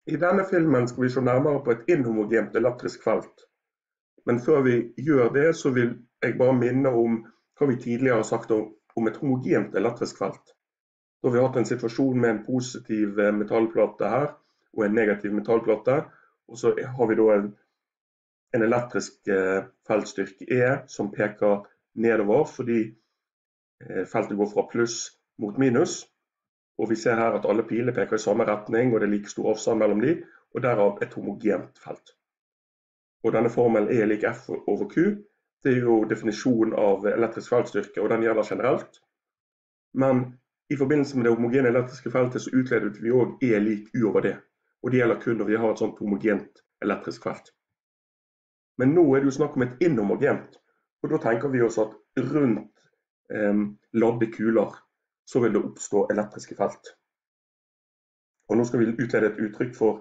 I denne filmen skal vi se nærmere på et inhomogent elektrisk felt. Men før vi gjør det, så vil jeg bare minne om hva vi tidligere har sagt om et homogent elektrisk felt. Da har vi hatt en situasjon med en positiv metallplate her, og en negativ metallplate. Og så har vi da en elektrisk feltstyrke E som peker nedover, fordi feltet går fra pluss mot minus. Og vi ser her at alle pilene peker i samme retning, og det er like stor avstand mellom de, og derav et homogent felt. Og denne formelen E lik F over Q, det er jo definisjonen av elektrisk feltstyrke, og den gjelder generelt. Men i forbindelse med det homogene elektriske feltet så utledet vi også E lik U over det, og det gjelder kun når vi har et sånt homogent elektrisk felt. Men nå er det jo snakk om et inhomogent, og da tenker vi oss at rundt ladde kuler så vil det oppstå elektriske felt. Og nå skal vi utlede et uttrykk for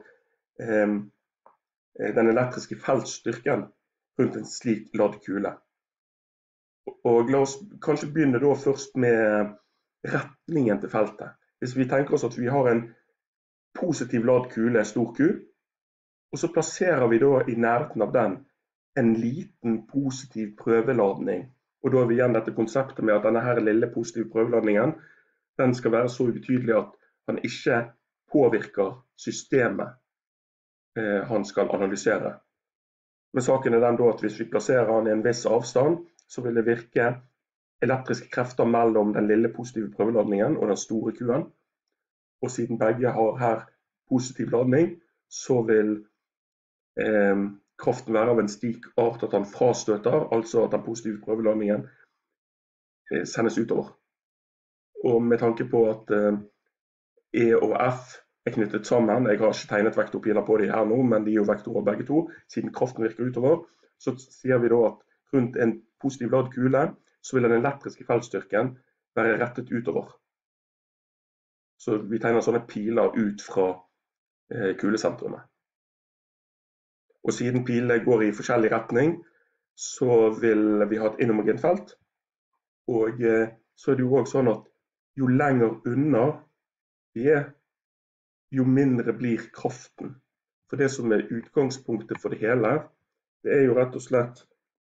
den elektriske feltstyrken rundt en slik ladd kule. Og la oss kanskje begynne da først med retningen til feltet. Hvis vi tenker oss at vi har en positiv ladd kule, stor Q, og så plasserer vi da i nærheten av den en liten positiv prøveladning. Og da har vi igjen dette konseptet med at denne her lille positive prøveladningen, den skal være så ubetydelig at han ikke påvirker systemet han skal analysere. Men saken er den da at hvis vi plasserer han i en viss avstand, så vil det virke elektriske krefter mellom den lille positive prøveladningen og den store Q-en. Og siden begge har her positiv ladning, så vil kraften være av en slik art at han frastøter, altså at den positive prøveladningen sendes utover. Og med tanke på at E og F er knyttet sammen, jeg har ikke tegnet vektorpiler på de her nå, men de er jo vektorer begge to, siden kraften virker utover, så sier vi da at rundt en positiv ladd kule, så vil den elektriske feltstyrken være rettet utover. Så vi tegner sånne piler ut fra kulesentrumet. Og siden pilene går i forskjellig retning, så vil vi ha et inhomogent felt. Og så er det jo også sånn at jo lenger unna vi er, jo mindre blir kraften. For det som er utgangspunktet for det hele, det er jo rett og slett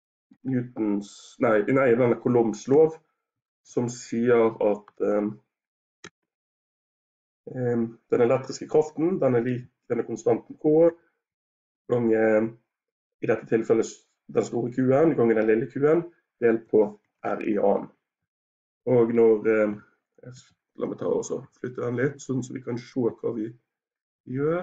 denne Coulombs lov, som sier at den elektriske kraften, den er lik denne konstanten K, ganger i dette tilfellet den store Q-en, ganger den lille Q-en, delt på R i annen. Og når, la meg ta og flytte den litt, sånn så vi kan se hva vi gjør.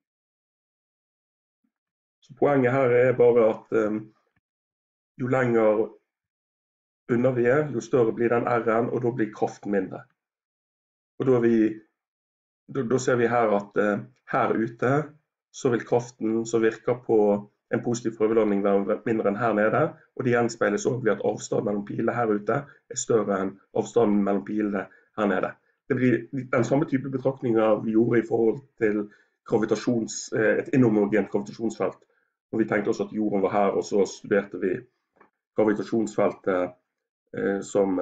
Så poenget her er bare at jo lenger unna vi er, jo større blir den R-en, og da blir kraften mindre. Og da ser vi her at her ute, så vil kraften som virker på en positiv prøveladning være mindre enn her nede, og det gjenspeiles også ved at avstanden mellom pilene her ute er større enn avstanden mellom pilene her nede. Det blir den samme type betraktninger vi gjorde i forhold til et inhomogent gravitasjonsfelt, og vi tenkte oss at jorden var her, og så studerte vi gravitasjonsfeltet som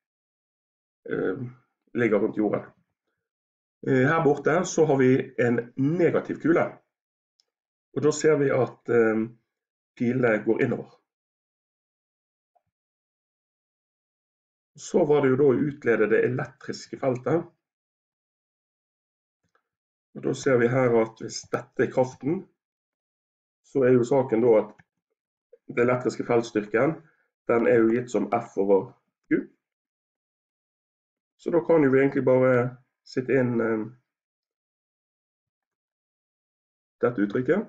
ligger rundt jorden. Her borte så har vi en negativ kule. Og da ser vi at pilene går innover. Så var det jo da å utlede det elektriske feltet. Og da ser vi her at hvis dette er kraften, så er jo saken da at det elektriske feltstyrken, den er jo gitt som F over Q. Så da kan vi egentlig bare sitte inn dette uttrykket.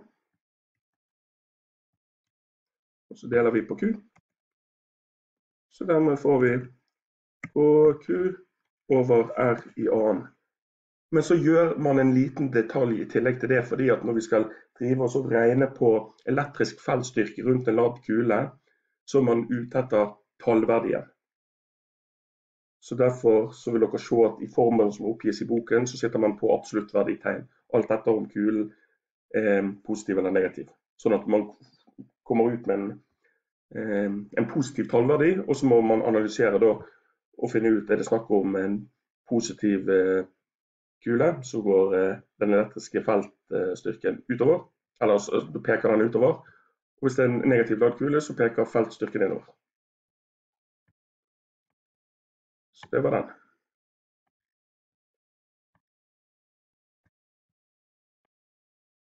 Og så deler vi på Q. Så dermed får vi på Q over R i annen. Men så gjør man en liten detalj i tillegg til det, fordi at når vi skal drive oss og regne på elektrisk feltstyrke rundt en ladd kule, så er man ute etter tallverdien. Så derfor så vil dere se at i formelen som oppgis i boken, så sitter man på absolutt verditegn. Alt dette om kulen er positiv eller negativ. Sånn at man kommer ut med en positiv tallverdi, og så må man analysere da og finne ut, er det snakk om en positiv kule, så går den elektriske feltstyrken utover, eller så peker den utover. Og hvis det er en negativ ladd kule, så peker feltstyrken innover. Så det var den.